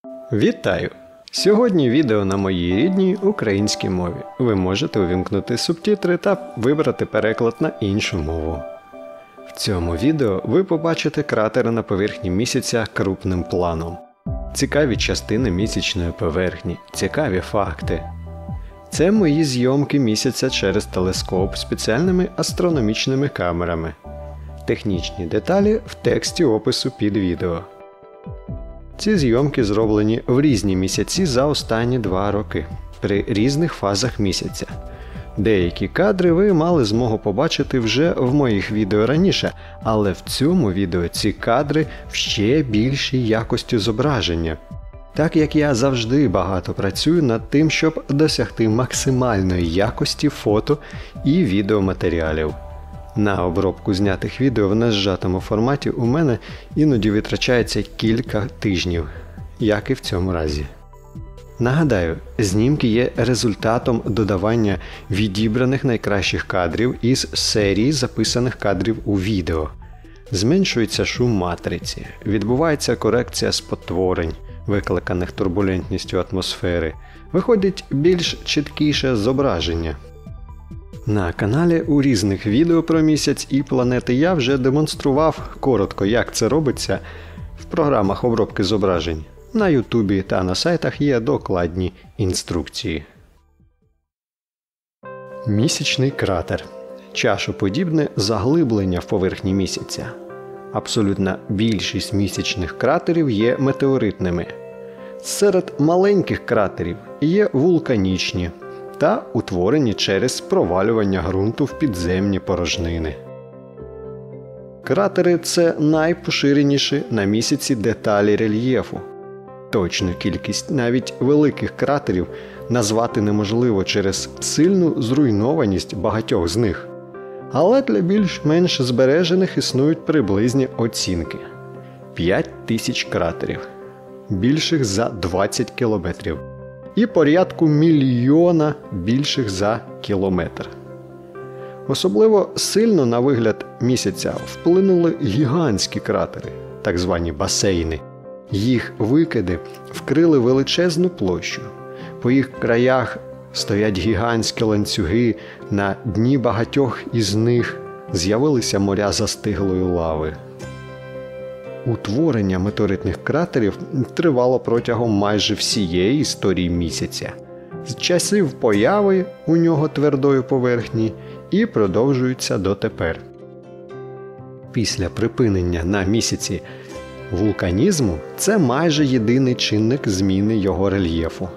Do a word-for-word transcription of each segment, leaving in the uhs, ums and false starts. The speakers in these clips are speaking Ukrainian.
Вітаю! Сьогодні відео на моїй рідній українській мові. Ви можете увімкнути субтитри та вибрати переклад на іншу мову. В цьому відео ви побачите кратери на поверхні місяця крупним планом. Цікаві частини місячної поверхні, цікаві факти. Це мої зйомки місяця через телескоп спеціальними астрономічними камерами. Технічні деталі в тексті опису під відео. Ці зйомки зроблені в різні місяці за останні два роки, при різних фазах місяця. Деякі кадри ви мали змогу побачити вже в моїх відео раніше, але в цьому відео ці кадри в ще більшій якості зображення. Так як я завжди багато працюю над тим, щоб досягти максимальної якості фото і відеоматеріалів. На обробку знятих відео в незжатому форматі у мене іноді витрачається кілька тижнів, як і в цьому разі. Нагадаю, знімки є результатом додавання відібраних найкращих кадрів із серії записаних кадрів у відео. Зменшується шум матриці, відбувається корекція спотворень, викликаних турбулентністю атмосфери, виходить більш чіткіше зображення. На каналі у різних відео про місяць і планети я вже демонстрував коротко, як це робиться в програмах обробки зображень. На ютубі та на сайтах є докладні інструкції. Місячний кратер. Чашоподібне заглиблення в поверхні місяця. Абсолютна більшість місячних кратерів є метеоритними. Серед маленьких кратерів є вулканічні та утворені через провалювання ґрунту в підземні порожнини. Кратери – це найпоширеніші на місяці деталі рельєфу. Точну кількість навіть великих кратерів назвати неможливо через сильну зруйнованість багатьох з них. Але для більш-менш збережених існують приблизні оцінки. п'ять тисяч кратерів, більших за двадцять кілометрів. І порядку мільйона більших за кілометр. Особливо сильно на вигляд місяця вплинули гігантські кратери, так звані басейни. Їх викиди вкрили величезну площу. По їх краях стоять гігантські ланцюги, на дні багатьох із них з'явилися моря застиглої лави. Утворення метеоритних кратерів тривало протягом майже всієї історії місяця, з часів появи у нього твердої поверхні і продовжується дотепер. Після припинення на місяці вулканізму це майже єдиний чинник зміни його рельєфу.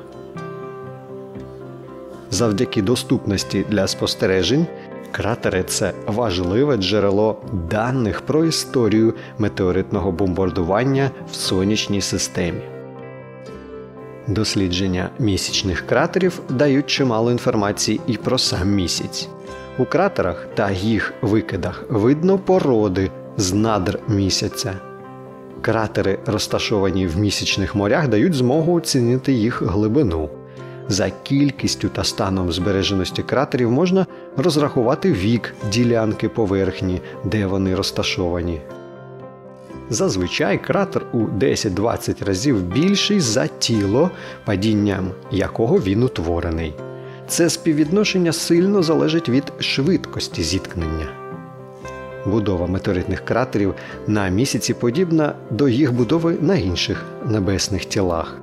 Завдяки доступності для спостережень, кратери – це важливе джерело даних про історію метеоритного бомбардування в сонячній системі. Дослідження місячних кратерів дають чимало інформації і про сам місяць. У кратерах та їх викидах видно породи з надр місяця. Кратери, розташовані в місячних морях, дають змогу оцінити їх глибину. За кількістю та станом збереженості кратерів можна розрахувати вік ділянки поверхні, де вони розташовані. Зазвичай кратер у десять-двадцять разів більший за тіло, падінням якого він утворений. Це співвідношення сильно залежить від швидкості зіткнення. Будова метеоритних кратерів на місяці подібна до їх будови на інших небесних тілах.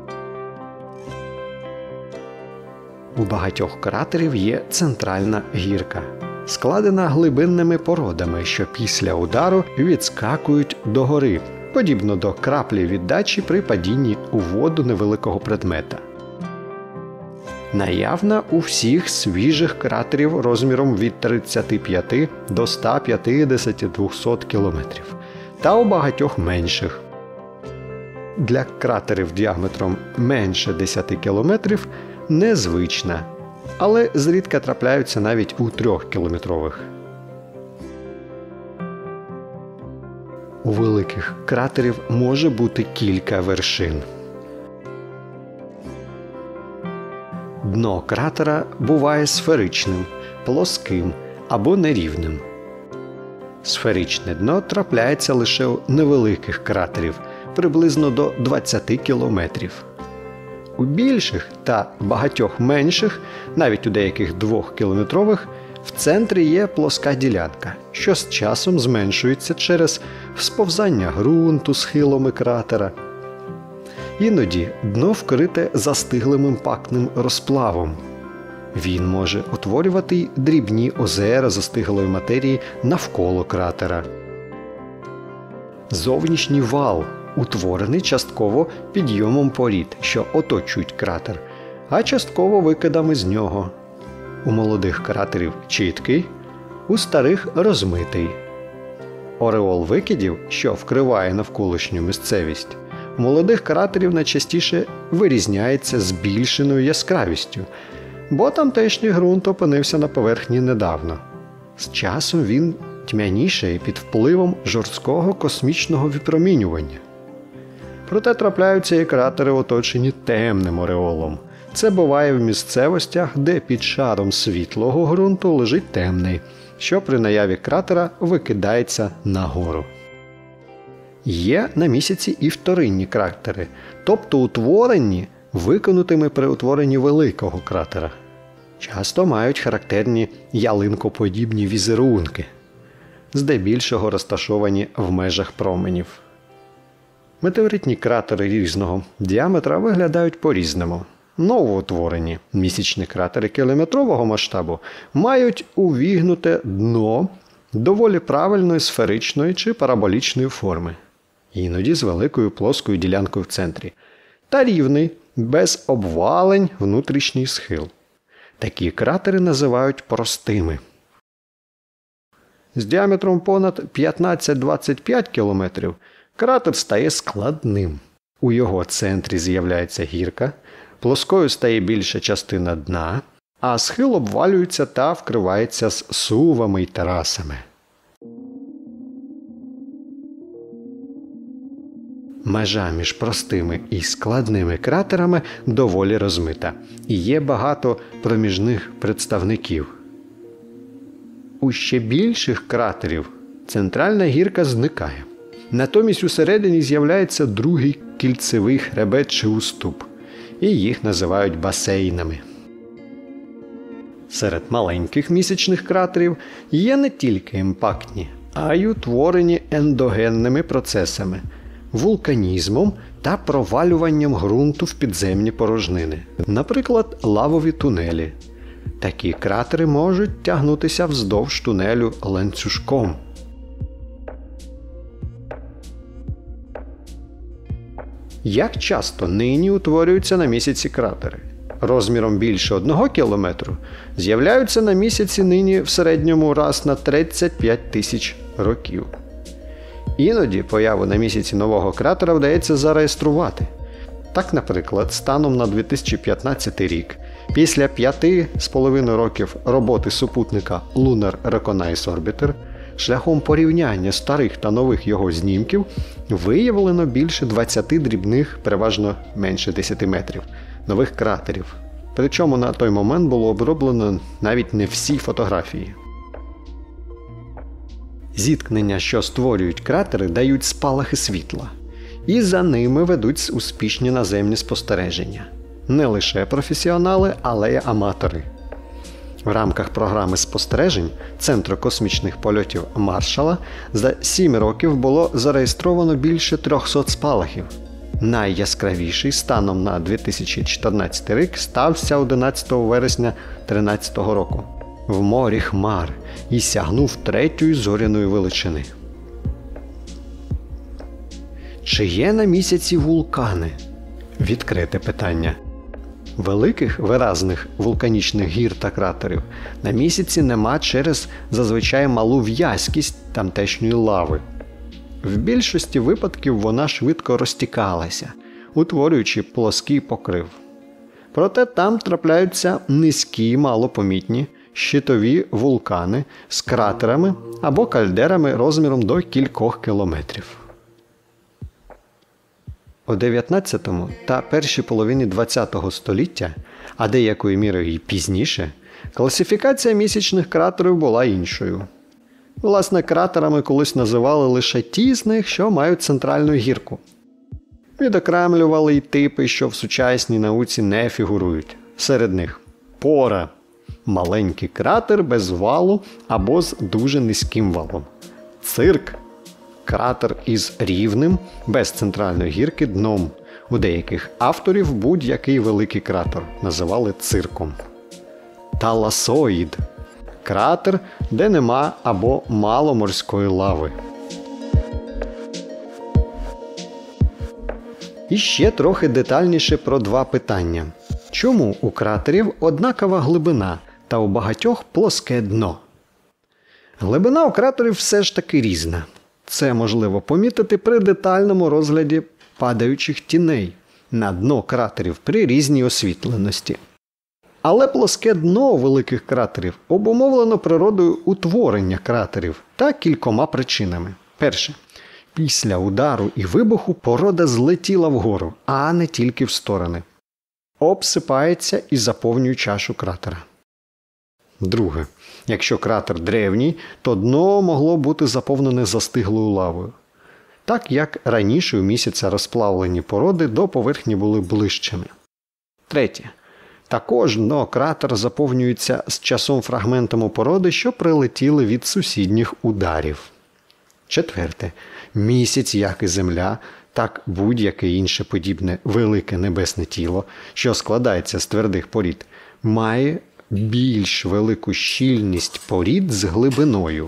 У багатьох кратерів є центральна гірка, складена глибинними породами, що після удару відскакують догори, подібно до краплі віддачі при падінні у воду невеликого предмета. Наявна у всіх свіжих кратерів розміром від тридцяти п'яти до ста п'ятдесяти - двохсот кілометрів, та у багатьох менших. Для кратерів діаметром менше десяти кілометрів незвична, але зрідка трапляються навіть у трьохкілометрових. У великих кратерів може бути кілька вершин. Дно кратера буває сферичним, плоским або нерівним. Сферичне дно трапляється лише у невеликих кратерів, приблизно до двадцяти кілометрів. У більших та багатьох менших, навіть у деяких двохкілометрових, в центрі є плоска ділянка, що з часом зменшується через сповзання ґрунту схилами кратера. Іноді дно вкрите застиглим імпактним розплавом. Він може утворювати й дрібні озера застиглої матерії навколо кратера. Зовнішній вал утворений частково підйомом порід, що оточують кратер, а частково викидами з нього. У молодих кратерів чіткий, у старих розмитий. Ореол викидів, що вкриває навколишню місцевість, у молодих кратерів найчастіше вирізняється збільшеною яскравістю, бо тамтешній ґрунт опинився на поверхні недавно. З часом він тьмянішає під впливом жорсткого космічного випромінювання. Проте трапляються і кратери, оточені темним ореолом. Це буває в місцевостях, де під шаром світлого ґрунту лежить темний, що при наяві кратера викидається нагору. Є на місяці і вторинні кратери, тобто утворені виконутими при утворенні великого кратера. Часто мають характерні ялинкоподібні візерунки, здебільшого розташовані в межах променів. Метеоритні кратери різного діаметра виглядають по-різному. Новоутворені місячні кратери кілометрового масштабу мають увігнуте дно доволі правильної сферичної чи параболічної форми, іноді з великою плоскою ділянкою в центрі, та рівний, без обвалень внутрішній схил. Такі кратери називають простими. З діаметром понад п'ятнадцять-двадцять п'ять кілометрів кратер стає складним. У його центрі з'являється гірка, плоскою стає більша частина дна, а схил обвалюється та вкривається з сувами й терасами. Межа між простими і складними кратерами доволі розмита, і є багато проміжних представників. У ще більших кратерів центральна гірка зникає. Натомість усередині з'являється другий кільцевий хребет чи уступ, і їх називають басейнами. Серед маленьких місячних кратерів є не тільки імпактні, а й утворені ендогенними процесами, вулканізмом та провалюванням ґрунту в підземні порожнини, наприклад, лавові тунелі. Такі кратери можуть тягнутися вздовж тунелю ланцюжком. Як часто нині утворюються на місяці кратери? Розміром більше одного кілометру з'являються на місяці нині в середньому раз на тридцять п'ять тисяч років. Іноді появу на місяці нового кратера вдається зареєструвати. Так, наприклад, станом на дві тисячі п'ятнадцятий рік, після п'яти з половиною років роботи супутника Lunar Reconnaissance Orbiter, шляхом порівняння старих та нових його знімків, виявлено більше двадцяти дрібних, переважно менше десяти метрів, нових кратерів. Причому на той момент було оброблено навіть не всі фотографії. Зіткнення, що створюють кратери, дають спалахи світла. І за ними ведуть успішні наземні спостереження. Не лише професіонали, але й аматори. В рамках програми спостережень Центру космічних польотів Маршалла за сім років було зареєстровано більше трьохсот спалахів. Найяскравіший станом на дві тисячі чотирнадцятий рік стався одинадцятого вересня дві тисячі тринадцятого року в морі хмар і сягнув третьої зоряної величини. Чи є на місяці вулкани? Відкрите питання. Великих виразних вулканічних гір та кратерів на місяці нема через зазвичай малу в'язкість тамтешньої лави. В більшості випадків вона швидко розтікалася, утворюючи плоский покрив. Проте там трапляються низькі, малопомітні, щитові вулкани з кратерами або кальдерами розміром до кількох кілометрів. У дев'ятнадцятому та першій половині двадцятого століття, а деякою мірою і пізніше, класифікація місячних кратерів була іншою. Власне, кратерами колись називали лише ті з них, що мають центральну гірку. Відокремлювали й типи, що в сучасній науці не фігурують. Серед них пора – маленький кратер без валу або з дуже низьким валом. Цирк – кратер із рівним, без центральної гірки дном. У деяких авторів будь-який великий кратер називали цирком. Таласоїд – кратер, де нема або мало морської лави. І ще трохи детальніше про два питання. Чому у кратерів однакова глибина та у багатьох плоске дно? Глибина у кратерів все ж таки різна. Це можливо помітити при детальному розгляді падаючих тіней на дно кратерів при різній освітленості. Але плоске дно великих кратерів обумовлено природою утворення кратерів та кількома причинами. Перше. Після удару і вибуху порода злетіла вгору, а не тільки в сторони. Обсипається і заповнює чашу кратера. Друге. Якщо кратер древній, то дно могло бути заповнене застиглою лавою. Так як раніше у місяця розплавлені породи до поверхні були ближчими. Третє. Також дно кратера заповнюється з часом фрагментами породи, що прилетіли від сусідніх ударів. Четверте. Місяць, як і Земля, так будь-яке інше подібне велике небесне тіло, що складається з твердих порід, має більш велику щільність порід з глибиною.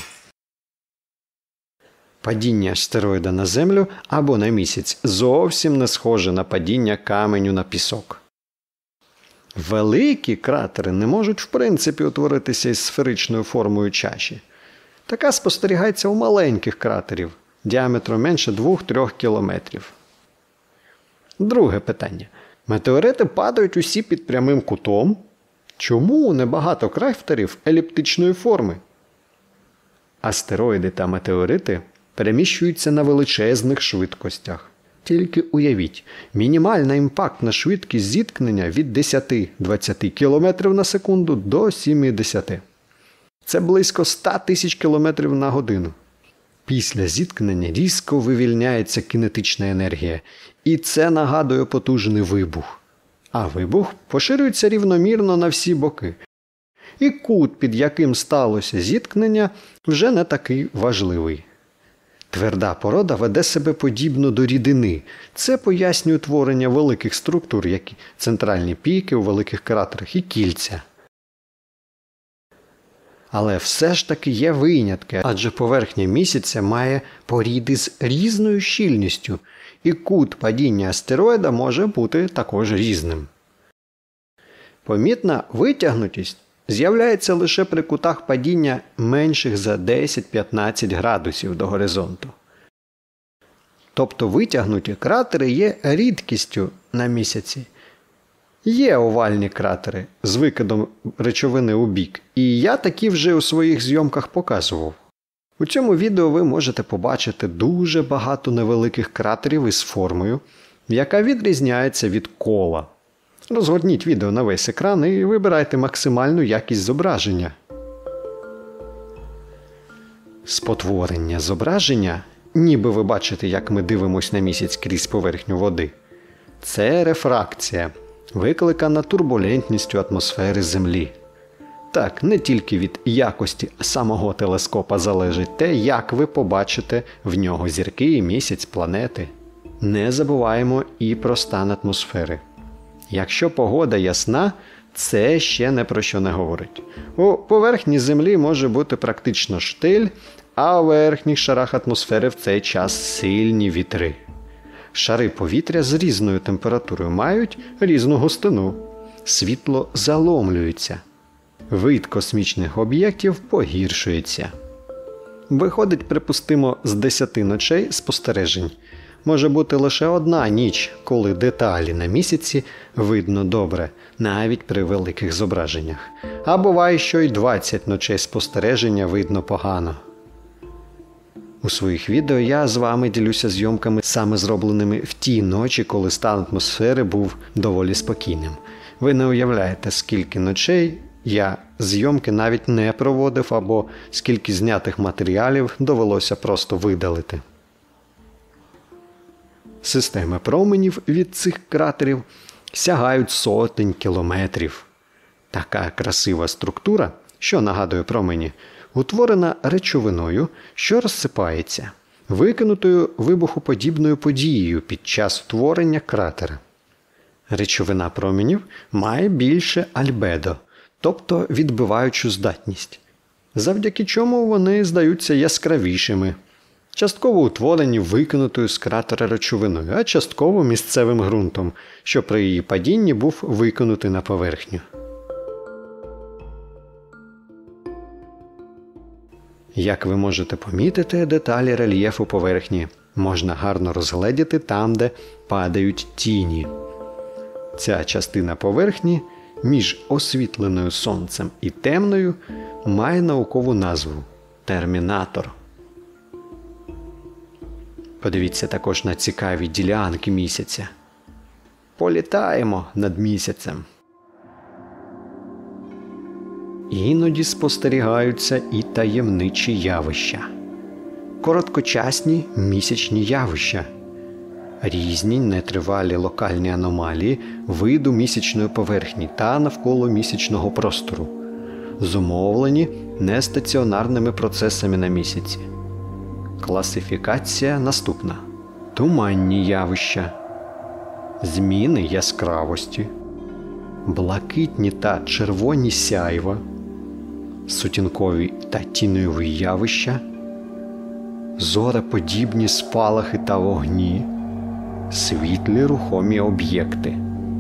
Падіння астероїда на Землю або на місяць зовсім не схоже на падіння каменю на пісок. Великі кратери не можуть в принципі утворитися із сферичною формою чаші. Така спостерігається у маленьких кратерів, діаметром менше двох-трьох кілометрів. Друге питання. Метеорити падають усі під прямим кутом? Чому небагато кратерів еліптичної форми? Астероїди та метеорити переміщуються на величезних швидкостях. Тільки уявіть, мінімальна імпактна швидкість зіткнення від десять-двадцять кілометрів на секунду до сімдесят. Це близько ста тисяч кілометрів на годину. Після зіткнення різко вивільняється кінетична енергія, і це нагадує потужний вибух. А вибух поширюється рівномірно на всі боки. І кут, під яким сталося зіткнення, вже не такий важливий. Тверда порода веде себе подібно до рідини. Це пояснює утворення великих структур, як і центральні піки у великих кратерах і кільця. Але все ж таки є винятки, адже поверхня місяця має поріди з різною щільністю, і кут падіння астероїда може бути також різним. Помітна витягнутість з'являється лише при кутах падіння менших за десять-п'ятнадцять градусів до горизонту. Тобто витягнуті кратери є рідкістю на місяці. Є овальні кратери з викидом речовини у бік, і я такі вже у своїх зйомках показував. У цьому відео ви можете побачити дуже багато невеликих кратерів із формою, яка відрізняється від кола. Розгорніть відео на весь екран і вибирайте максимальну якість зображення. Спотворення зображення, ніби ви бачите, як ми дивимось на місяць крізь поверхню води, це рефракція, викликана турбулентністю атмосфери Землі. Так, не тільки від якості самого телескопа залежить те, як ви побачите в нього зірки, місяць, планети. Не забуваємо і про стан атмосфери. Якщо погода ясна, це ще не про що не говорить. У поверхні Землі може бути практично штиль, а у верхніх шарах атмосфери в цей час сильні вітри. Шари повітря з різною температурою мають різну густину. Світло заломлюється. Вид космічних об'єктів погіршується. Виходить, припустимо, з десяти ночей спостережень. Може бути лише одна ніч, коли деталі на місяці видно добре, навіть при великих зображеннях. А буває, що й двадцять ночей спостереження видно погано. У своїх відео я з вами ділюся зйомками, саме зробленими в ті ночі, коли стан атмосфери був доволі спокійним. Ви не уявляєте, скільки ночей я зйомки навіть не проводив, або скільки знятих матеріалів довелося просто видалити. Системи променів від цих кратерів сягають сотень кілометрів. Така красива структура, що нагадує промені, утворена речовиною, що розсипається, викинутою вибухоподібною подією під час утворення кратера. Речовина променів має більше альбедо, тобто відбиваючу здатність, завдяки чому вони здаються яскравішими, частково утворені викинутою з кратера речовиною, а частково місцевим ґрунтом, що при її падінні був викинутий на поверхню. Як ви можете помітити, деталі рельєфу поверхні можна гарно розгледіти там, де падають тіні. Ця частина поверхні між освітленою сонцем і темною має наукову назву – термінатор. Подивіться також на цікаві ділянки місяця. Політаємо над місяцем. Іноді спостерігаються і таємничі явища. Короткочасні місячні явища. Різні нетривалі локальні аномалії виду місячної поверхні та навколо місячного простору, зумовлені нестаціонарними процесами на місяці. Класифікація наступна. Туманні явища, зміни яскравості, блакитні та червоні сяйва, сутінкові та тіньові явища, зореподібні спалахи та вогні, світлі рухомі об'єкти.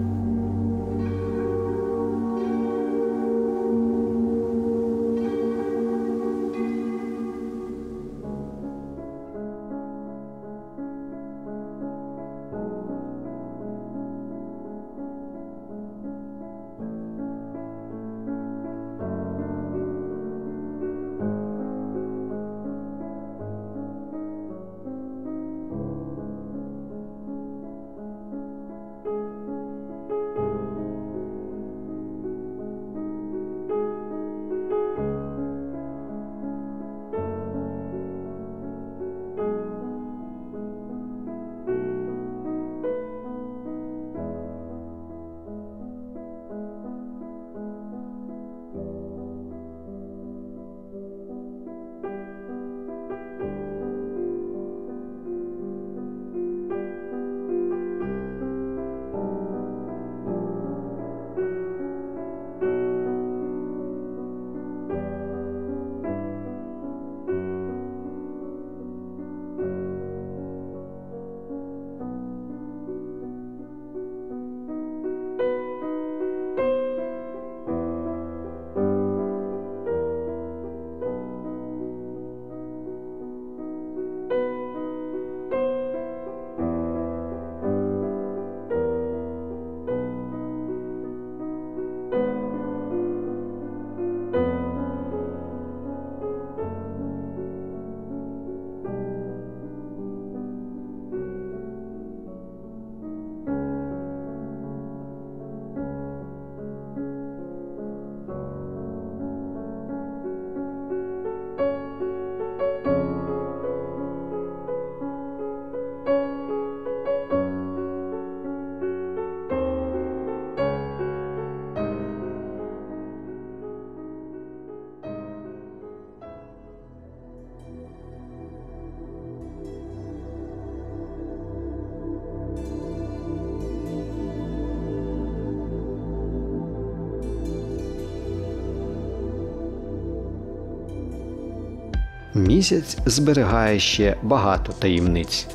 Місяць зберігає ще багато таємниць.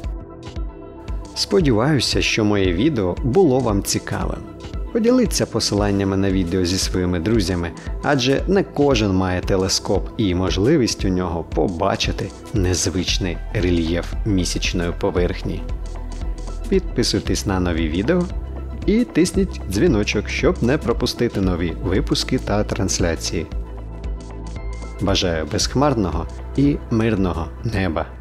Сподіваюся, що моє відео було вам цікавим. Поділіться посиланнями на відео зі своїми друзями, адже не кожен має телескоп і можливість у нього побачити незвичний рельєф місячної поверхні. Підписуйтесь на нові відео і тисніть дзвіночок, щоб не пропустити нові випуски та трансляції. Бажаю безхмарного і мирного неба!